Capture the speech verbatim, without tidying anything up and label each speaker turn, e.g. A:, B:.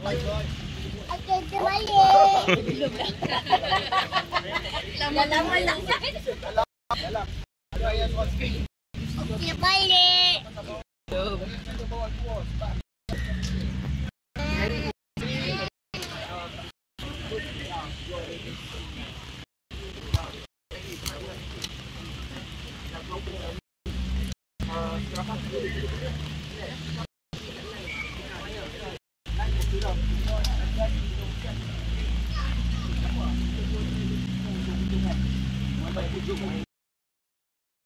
A: Okey, kita balik.
B: Belum dah. Lama-lama lang.
C: Dalam. Ada ayat soal sikit.
A: Okey, balik.
C: Sampai hujung.